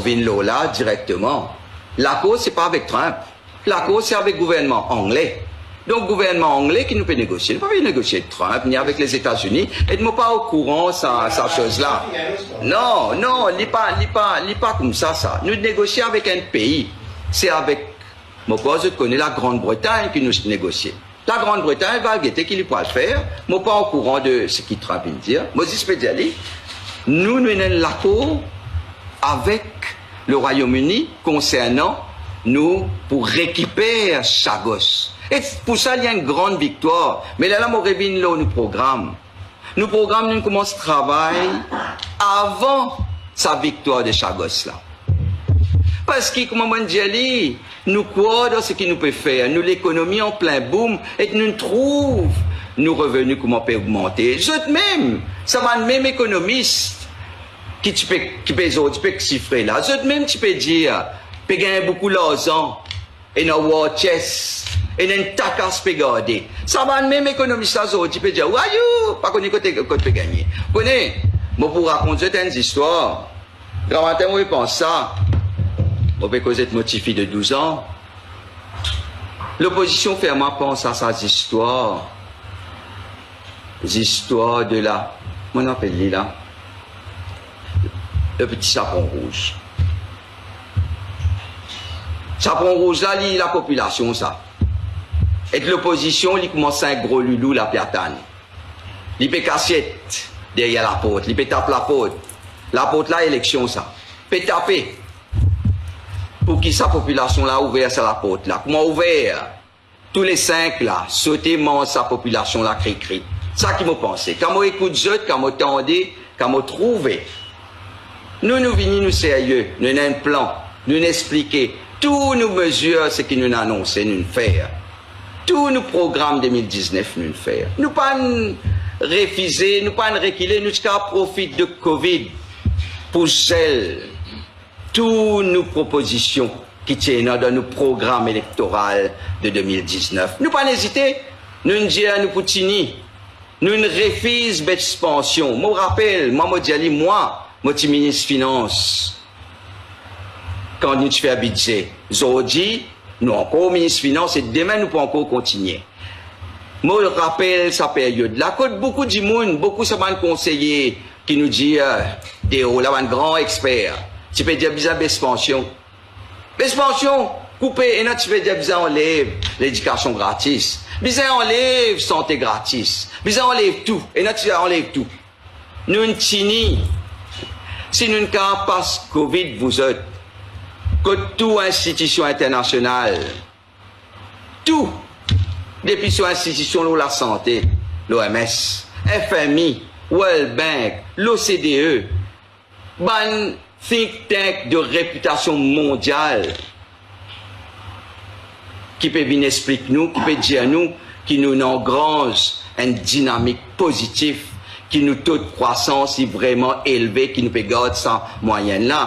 revient là directement. La cause, c'est pas avec Trump. La cause, c'est avec le gouvernement anglais. Donc, le gouvernement anglais qui nous peut négocier. Nous ne pouvons pas négocier avec Trump, ni avec les États-Unis. Et nous ne pas au courant sa chose-là. Non, non, il n'est pas comme ça. Nous négocions avec un pays. C'est avec, je connais la Grande-Bretagne qui nous négocie. La Grande-Bretagne va guetter qu'il pourra le faire. Je ne suis pas au courant de ce qu'il Trump veut dire. Moi, je peux dire, nous avons l'accord avec le Royaume-Uni concernant nous pour récupérer Chagos. Et pour ça, il y a une grande victoire. Mais là, mon revient là, nous programme. Nous commençons le travail avant sa victoire de Chagos là. Parce que, comme on dit, nous croyons dans ce qu'il nous peut faire. Nous, l'économie en plein boom, et nous trouvons nos revenus comment peut augmenter. Même, ça va même économiste qui peut chiffrer là. Même, tu peux dire, peut gagner beaucoup d'argent, et nos war chest, et une tacasse peut garder. Ça va même économiste là, tu peux dire, waouh, pas qu'on peut gagner. Vous connaissez, moi pour raconter une histoire, grand matin, moi, je pense ça. On peut causer de motifi de 12 ans. L'opposition fermement pense à ces histoires. Les histoires de la... Comment on appelle là? Le petit chaperon rouge. Chaperon rouge là, la population ça. Et l'opposition, il commence à un gros loulou la piatane. Il peut cassette derrière la porte. Il peut taper la porte. La porte là, élection ça. Il peut taper. Pour qui sa population là ouvert sur la porte là. Comment ouvert? Tous les 5 là, sauter sa population là, cri. Ça qui m'a pensé. Quand moi écoute quand moi tendais, quand moi trouvé. Nous venons nous sérieux, nous avons un plan, nous expliquer tous nos mesures, ce qui nous annoncé, nous faire. Tous nos programmes 2019, nous faire. Nous pas refuser, nous pas reculer, nous profiter de Covid pour celles. Toutes nos propositions qui tiennent dans nos programmes électoraux de 2019. Nous pas hésiter, nous disons à nous Poutini, nous refusons l'expansion. Je me rappelle, moi, je suis ministre des Finances. Quand nous faisons un budget, aujourd'hui, nous encore ministre des Finances et demain nous pouvons encore continuer. Je me rappelle sa période. Là, beaucoup de monde, beaucoup de conseillers qui nous disent, là, un grand expert. Tu peux dire bizarre l'expansion. L'expansion, coupée, et là tu peux dire bizarre enlève l'éducation gratis. Bizarre enlève santé gratis. Bizarre enlève tout. Et là tu enlève tout. Nous ne tini. Si nous ne pas Covid, vous êtes, que toute institution internationale, tout, depuis sur institution de la santé, l'OMS, FMI, World Bank, l'OCDE, ban think tank de réputation mondiale qui peut venir expliquer nous, qui peut dire nous, qui nous engrange une dynamique positive, qui nous taux de croissance est vraiment élevé, qui nous peut garder sans moyenne là.